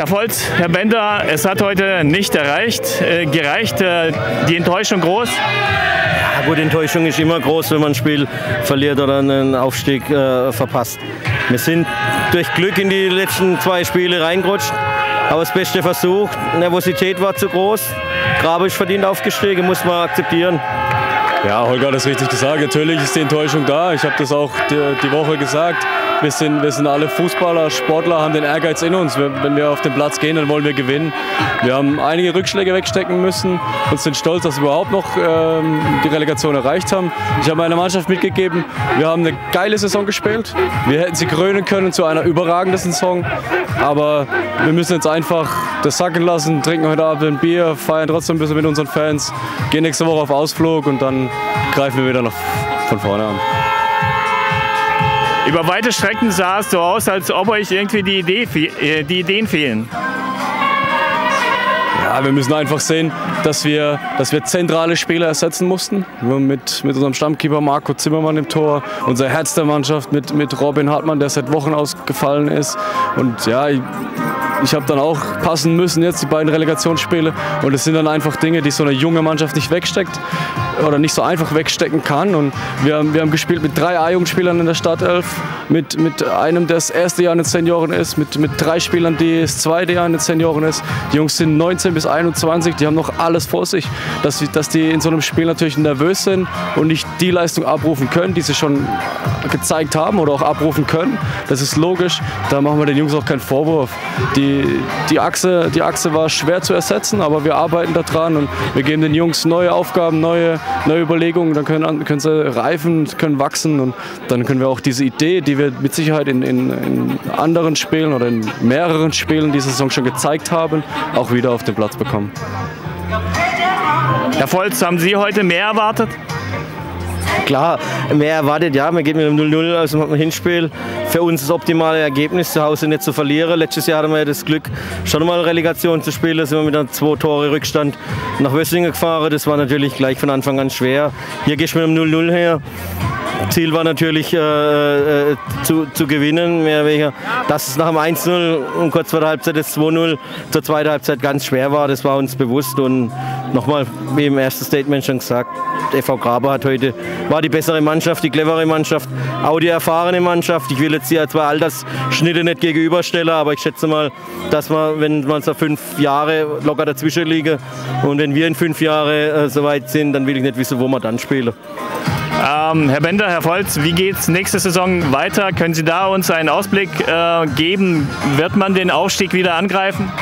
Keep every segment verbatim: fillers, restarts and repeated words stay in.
Volz, Herr Bender, es hat heute nicht erreicht, äh, gereicht. Äh, die Enttäuschung groß? Ja, gut, Enttäuschung ist immer groß, wenn man ein Spiel verliert oder einen Aufstieg äh, verpasst. Wir sind durch Glück in die letzten zwei Spiele reingerutscht, aber das Beste versucht. Nervosität war zu groß. Grabe ist verdient aufgestiegen, muss man akzeptieren. Ja, Holger hat es richtig gesagt. Natürlich ist die Enttäuschung da. Ich habe das auch die, die Woche gesagt. Wir sind, wir sind alle Fußballer, Sportler, haben den Ehrgeiz in uns. Wenn wir auf den Platz gehen, dann wollen wir gewinnen. Wir haben einige Rückschläge wegstecken müssen und sind stolz, dass wir überhaupt noch ähm, die Relegation erreicht haben. Ich habe meiner Mannschaft mitgegeben, wir haben eine geile Saison gespielt. Wir hätten sie krönen können zu einer überragenden Saison. Aber wir müssen jetzt einfach das sacken lassen, trinken heute Abend ein Bier, feiern trotzdem ein bisschen mit unseren Fans, gehen nächste Woche auf Ausflug und dann greifen wir wieder noch von vorne an. Über weite Strecken sah es so aus, als ob euch irgendwie die, Idee, die Ideen fehlen. Ja, wir müssen einfach sehen, dass wir, dass wir zentrale Spieler ersetzen mussten. Mit, mit unserem Stammkeeper Marco Zimmermann im Tor, unser Herz der Mannschaft mit, mit Robin Hartmann, der seit Wochen ausgefallen ist. Und ja, ich, ich habe dann auch passen müssen jetzt, die beiden Relegationsspiele. Und es sind dann einfach Dinge, die so eine junge Mannschaft nicht wegsteckt oder nicht so einfach wegstecken kann. Und wir haben, wir haben gespielt mit drei A-Jugendspielern in der Startelf, mit, mit einem, der das erste Jahr in den Senioren ist, mit, mit drei Spielern, die das zweite Jahr in den Senioren ist. Die Jungs sind neunzehn bis einundzwanzig, die haben noch alles vor sich. Dass, dass die in so einem Spiel natürlich nervös sind und nicht die Leistung abrufen können, die sie schon gezeigt haben oder auch abrufen können. Das ist logisch, da machen wir den Jungs auch keinen Vorwurf. Die, die, Achse, die Achse war schwer zu ersetzen, aber wir arbeiten daran und wir geben den Jungs neue Aufgaben, neue, neue Überlegungen, dann können, können sie reifen, können wachsen und dann können wir auch diese Idee, die wir mit Sicherheit in, in, in anderen Spielen oder in mehreren Spielen diese Saison schon gezeigt haben, auch wieder auf den Platz bekommen. Herr Volz, haben Sie heute mehr erwartet? Klar, mehr erwartet, ja, man geht mit einem null null aus dem Hinspiel. Für uns das optimale Ergebnis, zu Hause nicht zu verlieren. Letztes Jahr hatten wir das Glück, schon mal Relegation zu spielen. Da sind wir mit einem zwei Tore Rückstand nach Wössingen gefahren. Das war natürlich gleich von Anfang an schwer. Hier gehst du mit einem null null her. Ziel war natürlich äh, äh, zu, zu gewinnen, mehr oder weniger. Dass es nach dem eins null und kurz vor der Halbzeit das zwei null zur zweiten Halbzeit ganz schwer war, das war uns bewusst. Und nochmal, wie im ersten Statement schon gesagt, der F V Grabe hat heute, war die bessere Mannschaft, die clevere Mannschaft, auch die erfahrene Mannschaft. Ich will jetzt hier zwei Altersschnitte nicht gegenüberstellen, aber ich schätze mal, dass wir, wenn man so fünf Jahre locker dazwischen liegen und wenn wir in fünf Jahren äh, soweit sind, dann will ich nicht wissen, wo wir dann spielen. Ähm, Herr Bender, Herr Volz, wie geht es nächste Saison weiter? Können Sie da uns einen Ausblick äh, geben? Wird man den Aufstieg wieder angreifen?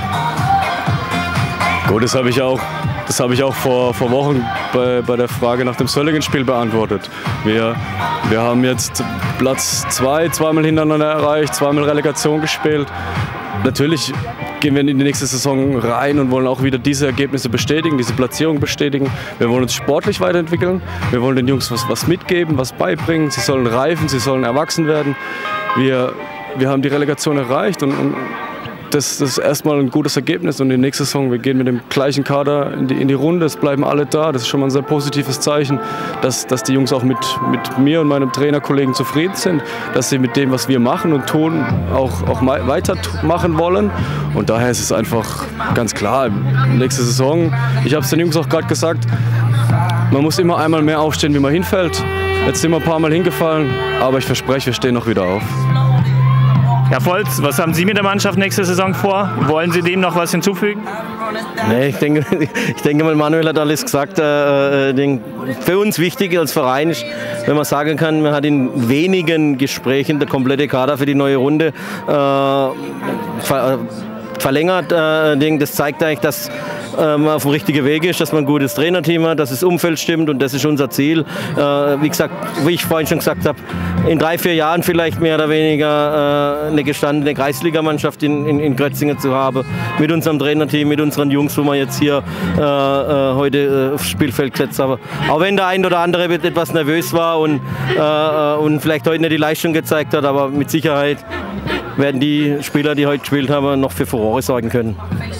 Gut, das habe ich auch, das habe ich auch vor, vor Wochen bei, bei der Frage nach dem Söllingen-Spiel beantwortet. Wir, wir haben jetzt Platz zwei zweimal hintereinander erreicht, zweimal Relegation gespielt. Natürlich gehen wir in die nächste Saison rein und wollen auch wieder diese Ergebnisse bestätigen, diese Platzierung bestätigen. Wir wollen uns sportlich weiterentwickeln. Wir wollen den Jungs was, was mitgeben, was beibringen. Sie sollen reifen, sie sollen erwachsen werden. Wir, wir haben die Relegation erreicht und, und das, das ist erstmal ein gutes Ergebnis. Und die nächste Saison, wir gehen mit dem gleichen Kader in die, in die Runde. Es bleiben alle da. Das ist schon mal ein sehr positives Zeichen, dass, dass die Jungs auch mit, mit mir und meinem Trainerkollegen zufrieden sind, dass sie mit dem, was wir machen und tun, auch, auch weitermachen wollen. Und daher ist es einfach ganz klar, nächste Saison, ich habe es den Jungs auch gerade gesagt, man muss immer einmal mehr aufstehen, wie man hinfällt. Jetzt sind wir ein paar Mal hingefallen, aber ich verspreche, wir stehen noch wieder auf. Herr Volz, was haben Sie mit der Mannschaft nächste Saison vor? Wollen Sie dem noch was hinzufügen? Nee, ich denke, ich denke mal, Manuel hat alles gesagt. Äh, äh, für uns wichtig als Verein ist, wenn man sagen kann, man hat in wenigen Gesprächen der komplette Kader für die neue Runde äh, ver verlängert. Äh, das zeigt eigentlich, dass man auf dem richtigen Weg ist, dass man ein gutes Trainerteam hat, dass das Umfeld stimmt und das ist unser Ziel. Äh, wie gesagt, wie ich vorhin schon gesagt habe, in drei, vier Jahren vielleicht mehr oder weniger äh, eine gestandene Kreisligamannschaft in, in, in Grötzingen zu haben, mit unserem Trainerteam, mit unseren Jungs, wo wir jetzt hier äh, äh, heute äh, aufs Spielfeld gesetzt haben. Auch wenn der ein oder andere etwas nervös war und, äh, und vielleicht heute nicht die Leistung gezeigt hat, aber mit Sicherheit werden die Spieler, die heute gespielt haben, noch für Furore sorgen können.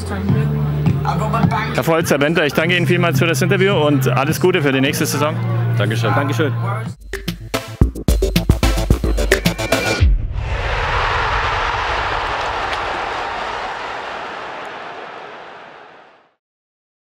Herr Volz, Herr Bender, ich danke Ihnen vielmals für das Interview und alles Gute für die nächste Saison. Dankeschön. Dankeschön.